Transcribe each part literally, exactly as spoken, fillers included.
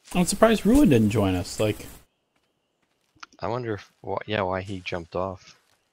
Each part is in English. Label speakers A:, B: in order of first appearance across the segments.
A: I'm surprised Ruin didn't join us. Like,
B: I wonder if, wh yeah, why he jumped off.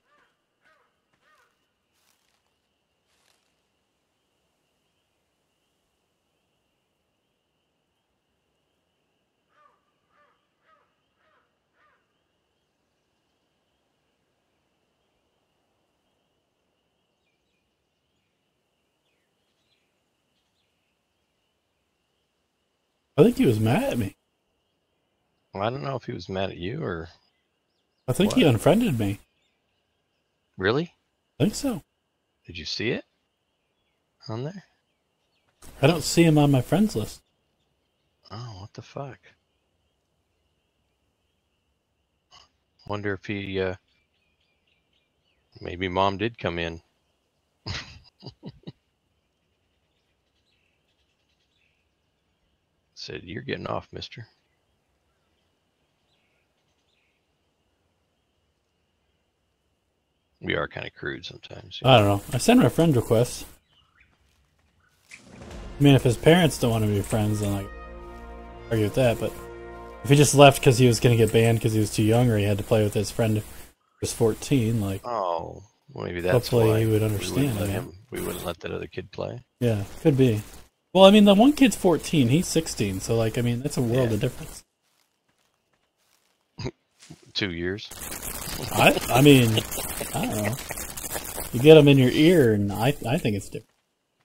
A: I think he was mad at me.
B: Well, I don't know if he was mad at you or
A: I think he
B: what.
A: unfriended me.
B: Really?
A: I think so.
B: Did you see it on there?
A: I don't see him on my friends list.
B: Oh, what the fuck? Wonder if he, uh, maybe mom did come in. Said, you're getting off, mister. We are kind of crude sometimes.
A: I don't know. I send my friend requests. I mean, if his parents don't want to be friends, then I argue with that. But if he just left because he was going to get banned because he was too young, or he had to play with his friend who was fourteen, like,
B: Oh, well, maybe that's
A: hopefully
B: why
A: he would
B: we
A: understand.
B: wouldn't let
A: that.
B: him. We wouldn't let that other kid play.
A: Yeah, could be. Well, I mean, the one kid's fourteen, he's sixteen, so like, I mean, that's a world
B: Yeah.
A: of difference.
B: Two years.
A: I, I mean, I don't know. You get them in your ear, and I, I think it's different.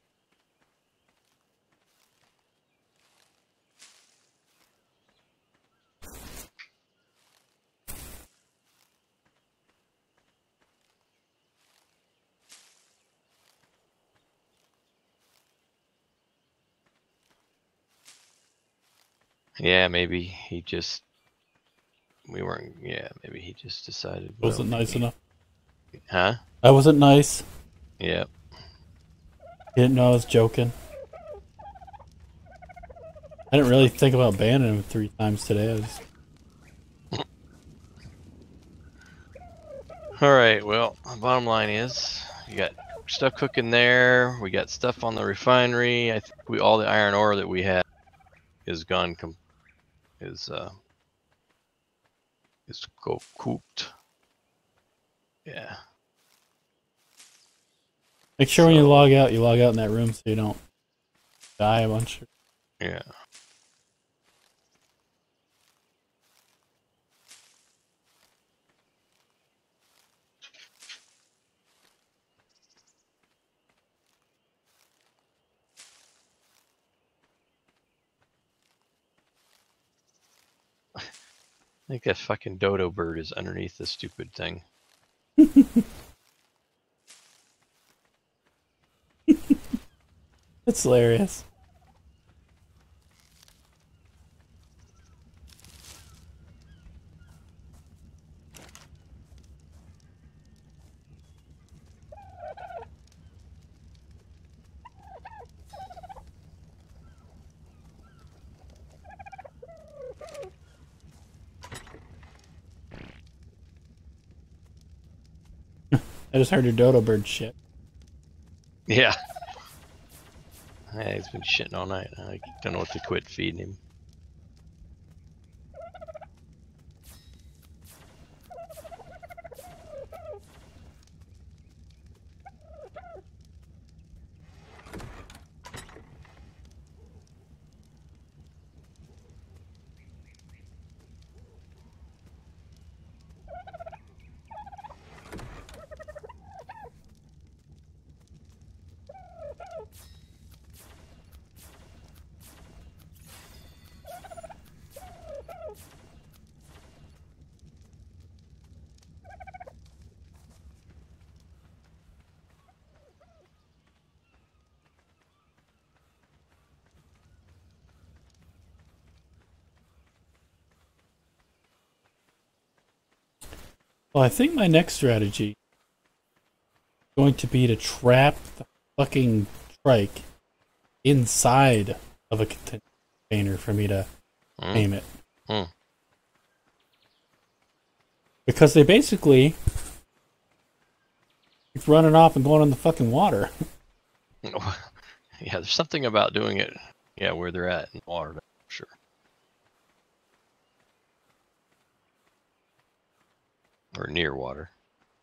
B: Yeah, maybe he just. We weren't. Yeah, maybe he just decided. Well,
A: Wasn't nice
B: maybe,
A: enough.
B: Huh?
A: I wasn't nice.
B: Yeah.
A: He didn't know I was joking. I didn't really think about banning him three times today. I was...
B: All right. Well, the bottom line is, you got stuff cooking there. We got stuff on the refinery. I think we all the iron ore that we had is gone. Com is uh is go cooked. Yeah.
A: Make sure when you
B: So-
A: log out, you log out in that room so you don't die a bunch.
B: Yeah. I think that fucking dodo bird is underneath this stupid thing.
A: It's hilarious. I just heard your dodo bird shit.
B: Yeah. Yeah, he's been shitting all night. I don't know what to quit feeding him.
A: Well, I think my next strategy is going to be to trap the fucking trike inside of a container for me to
B: Mm.
A: aim it.
B: Mm.
A: Because they basically keep running off and going in the fucking water.
B: Yeah, there's something about doing it. Yeah, where they're at in the water, for sure. or near water.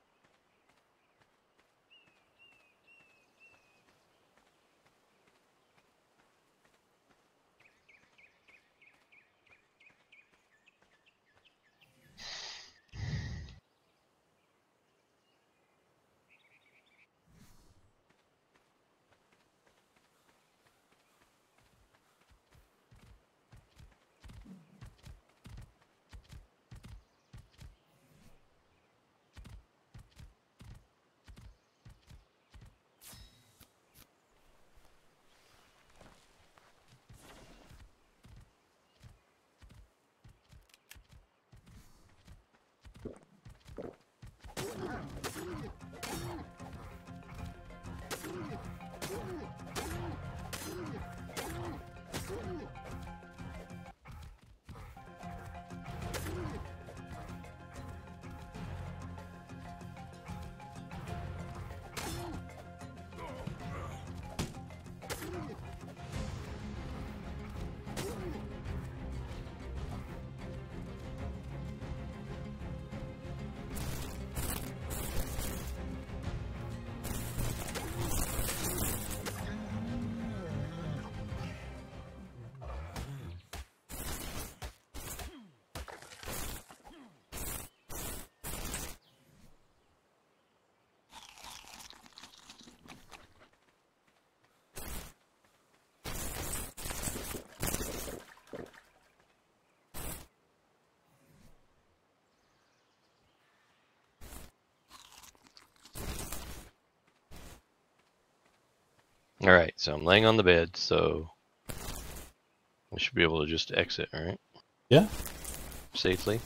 B: Alright, so I'm laying on the bed, so I should be able to just exit, alright?
A: Yeah.
B: Safely.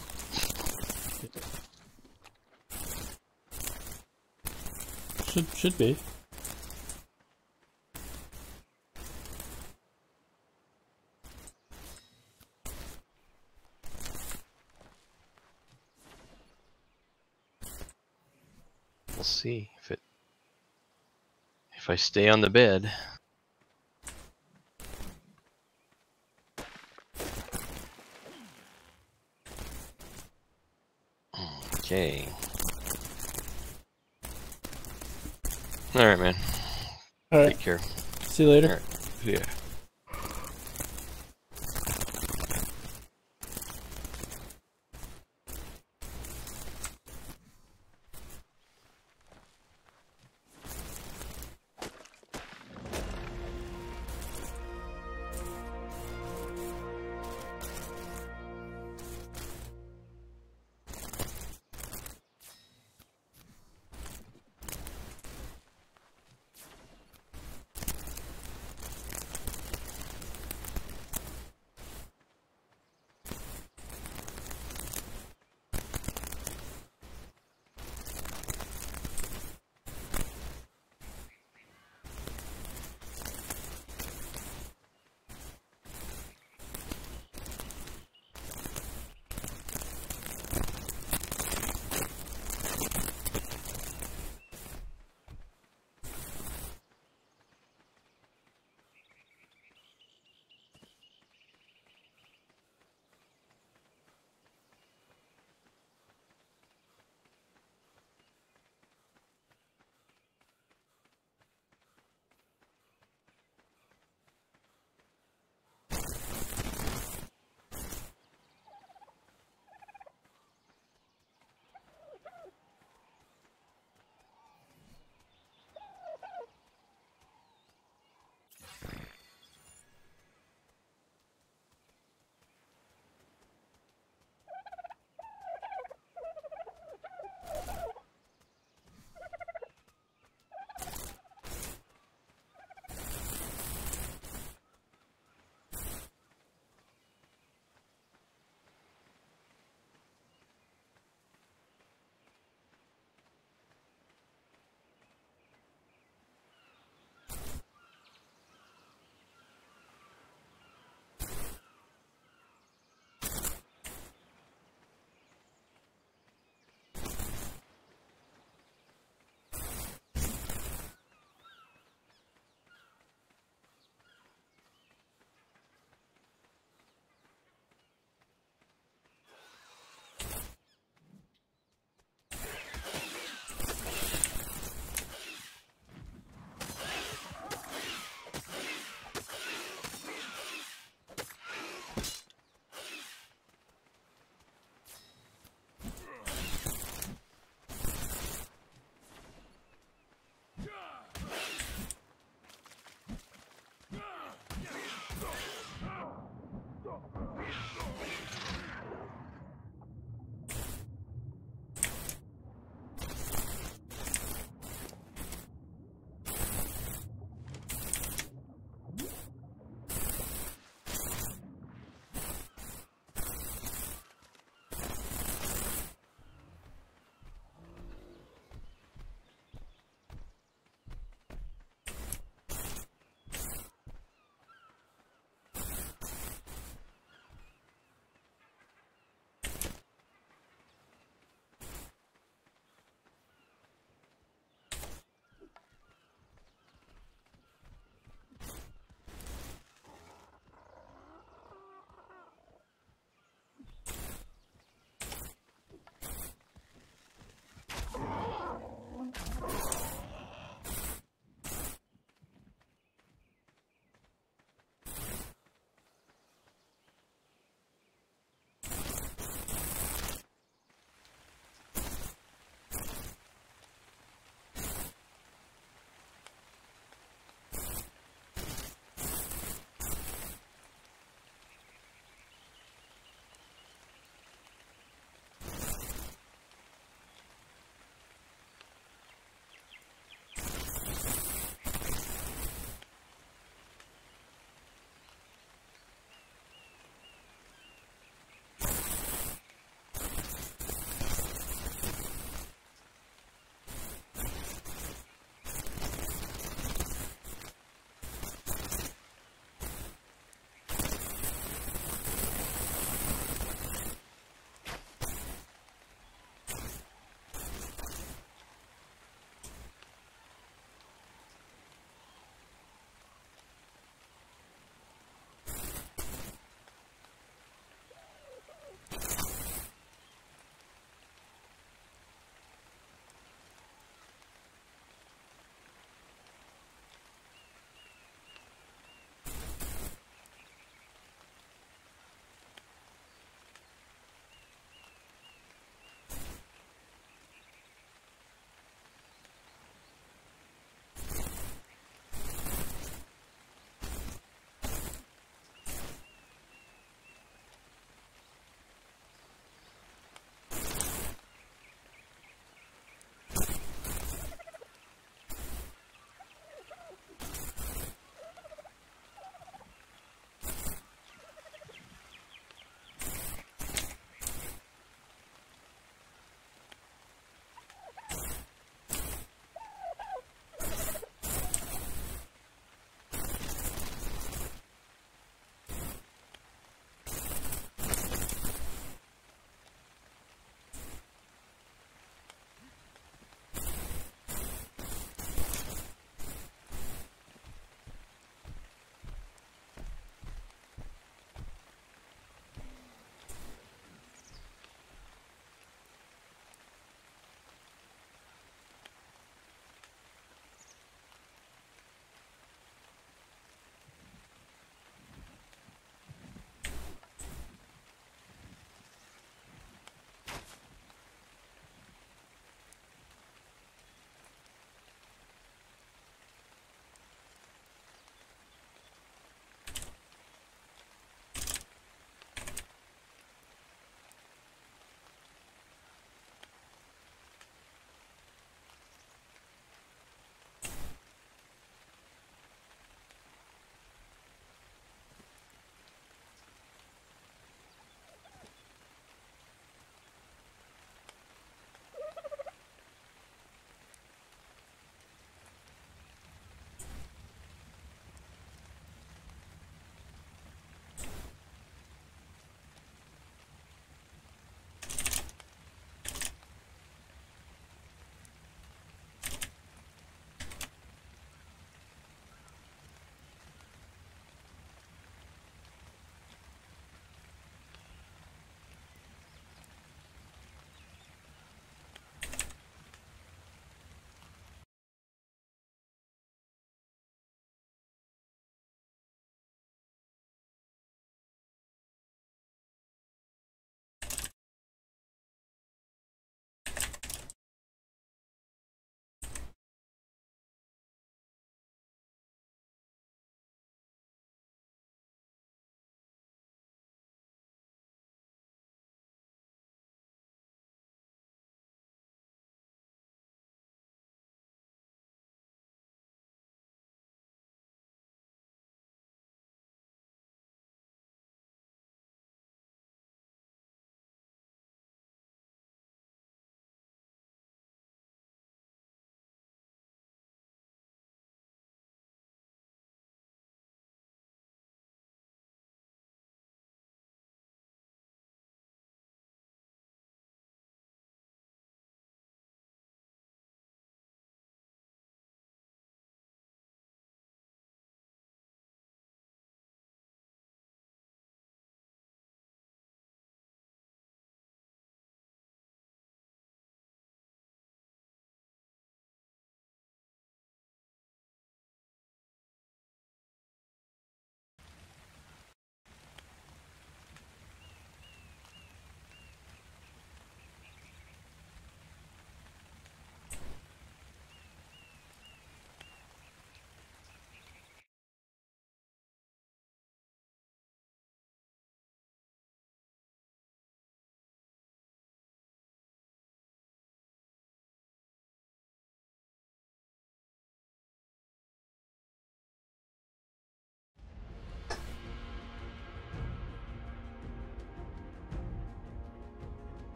A: Should should be.
B: We'll see if it if I stay on the bed. Okay. Alright, man.
A: All right.
B: Take care.
A: See you later.
B: All right. Yeah.